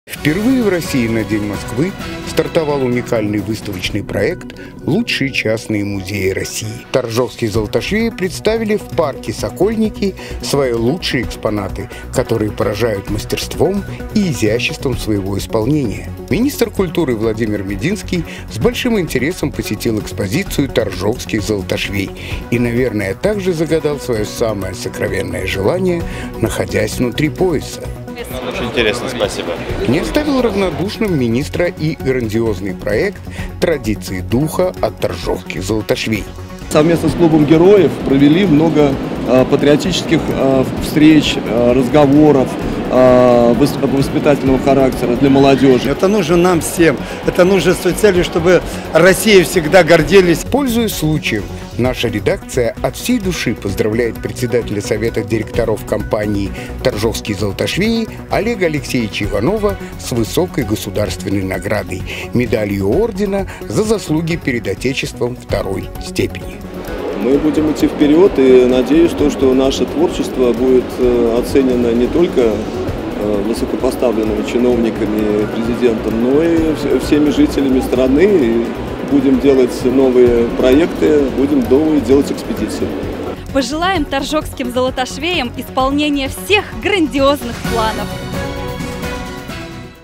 Впервые в России на День Москвы стартовал уникальный выставочный проект «Лучшие частные музеи России». Торжокские золотошвеи представили в парке «Сокольники» свои лучшие экспонаты, которые поражают мастерством и изяществом своего исполнения. Министр культуры Владимир Мединский с большим интересом посетил экспозицию «Торжокских золотошвей» и, наверное, также загадал свое самое сокровенное желание, находясь внутри пояса. Очень интересно, спасибо. Не оставил равнодушным министра и грандиозный проект «Традиции духа» от торжокских золотошвей. Совместно с клубом героев провели много патриотических встреч, разговоров воспитательного характера для молодежи. Это нужно нам всем. Это нужно с той целью, чтобы Россия всегда гордились. Пользуясь случаем, наша редакция от всей души поздравляет председателя Совета директоров компании «Торжокские золотошвеи» Олега Алексеевича Иванова с высокой государственной наградой – медалью ордена за заслуги перед Отечеством второй степени. Мы будем идти вперед и надеюсь, что наше творчество будет оценено не только высокопоставленными чиновниками, президентом, но и всеми жителями страны. И будем делать новые проекты, будем делать экспедиции. Пожелаем торжокским золотошвеям исполнения всех грандиозных планов.